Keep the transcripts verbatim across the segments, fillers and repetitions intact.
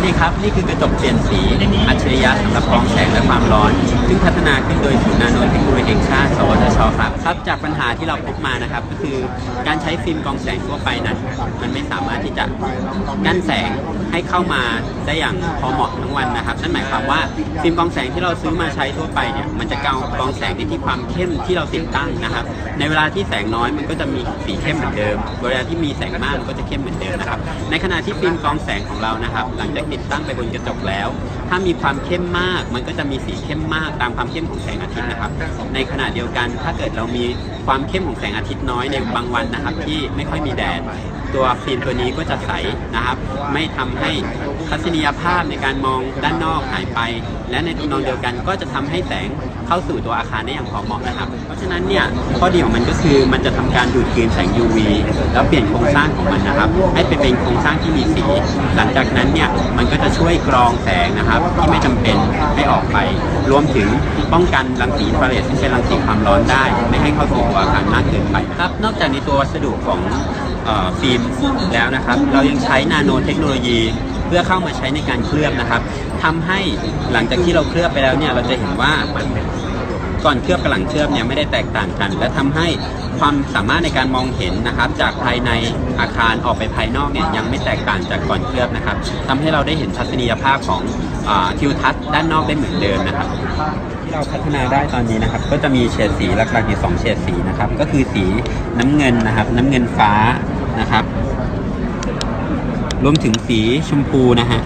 วัสดีครับนี่คือกระจกเปลี่ยนสีอัจฉริยะสำหรับกรองแสงและความร้อนซึ่งพัฒนาขึ้นโดยศูนย์นาโนเทคโนโลยีแห่งชาติสวทชครับครับจากปัญหาที่เราพบมานะครับก็คือการใช้ฟิล์มกรองแสงทั่วไปนั้นมันไม่สามารถที่จะกั้นแสงให้เข้ามาได้อย่างพอเหมาะทั้งวันนะครับนั่นหมายความว่าฟิล์มกรองแสงที่เราซื้อมาใช้ทั่วไปเนี่ยมันจะกรองกรองแสงได้ที่ความเข้มที่เราติดตั้งนะครับในเวลาที่แสงน้อยมันก็จะมีสีเข้มเหมือนเดิมเวลาที่มีแสงมากมันก็จะเข้มเหมือนเดิมนะครับในขณะที่ฟิล์มกรองแสงของเรานะครับหลังจากติดตั้งไปบนกระจกแล้วถ้ามีความเข้มมากมันก็จะมีสีเข้มมากตามความเข้มของแสงอาทิตย์นะครับในขณะเดียวกันถ้าเกิดเรามีความเข้มของแสงอาทิตย์น้อยในบางวันนะครับที่ไม่ค่อยมีแดดตัวฟิล์มตัวนี้ก็จะใสนะครับไม่ทำให้ทัศนียภาพในการมองด้านนอกหายไปและในทำนองเดียวกันก็จะทำให้แสงเข้าสู่ตัวอาคารได้อย่างพอเหมาะนะครับเพราะฉะนั้นเนี่ยข้อดีของมันก็คือมันจะทำการดูดกลืนแสง ยู วี แล้วเปลี่ยนโครงสร้างของมันนะครับให้ไปเป็นโครงสร้างที่มีสีหลังจากนั้นเนี่ยมันก็จะช่วยกรองแสงนะครับที่ไม่จำเป็นให้ออกไปรวมถึงป้องกันรังสีอินฟราเรดซึ่งเป็นรังสีความร้อนได้ไม่ให้เข้าสู่ตัวอาคารมากเกินไปครับนอกจากในตัววัสดุของฟิล์มแล้วนะครับเรายังใช้นาโนเทคโนโลยีเพื่อเข้ามาใช้ในการเคลือบนะครับทำให้หลังจากที่เราเคลือบไปแล้วเนี่ยเราจะเห็นว่าก่อนเคลือบกับหลังเคลือบเนี่ยไม่ได้แตกต่างกันและทำให้ความสามารถในการมองเห็นนะครับจากภายในอาคารออกไปภายนอกเนี่ยยังไม่แตกต่างจากก่อนเคลือบนะครับทำให้เราได้เห็นทัศนียภาพของทิวทัศน์ด้านนอกได้เหมือนเดิมนะครับที่เราพัฒนาได้ตอนนี้นะครับก็จะมีเฉดสีหลักๆอยู่สองเฉดสีนะครับก็คือสีน้ำเงินนะครับน้ำเงินฟ้านะครับรวมถึงสีชมพูนะฮะ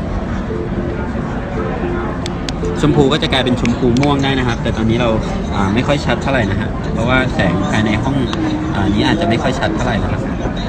ชมพูก็จะกลายเป็นชมพูม่วงได้นะครับแต่ตอนนี้เราไม่ค่อยชัดเท่าไหร่นะฮะเพราะว่าแสงภายในห้องนี้อาจจะไม่ค่อยชัดเท่าไหร่นะครับ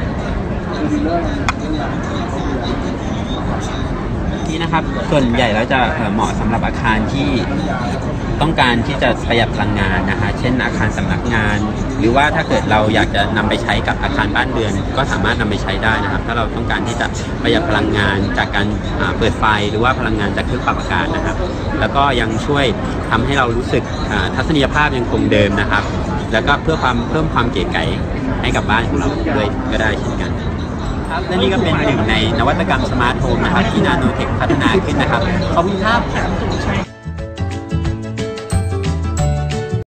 นี่นะครับส่วนใหญ่แล้วจะเหมาะสำหรับอาคารที่ต้องการที่จะประหยัดพลังงานนะฮะเช่นอาคารสำนักงานหรือว่าถ้าเกิดเราอยากจะนำไปใช้กับอาคารบ้านเรือนก็สามารถนำไปใช้ได้นะครับถ้าเราต้องการที่จะประหยัดพลังงานจากการเปิดไฟหรือว่าพลังงานจากเครื่องปรับอากาศนะครับแล้วก็ยังช่วยทำให้เรารู้สึกทัศนียภาพยังคงเดิมนะครับแล้วก็เพื่อความเพิ่มความเก๋ไก๋ให้กับบ้านของเราด้วยก็ได้เช่นกันครับและนี่ก็เป็นหนึ่งในนวัตกรรมสมาร์ทโฮมนะครับที่นาโนเทคพัฒนาขึ้นนะครับขอบคุณครับ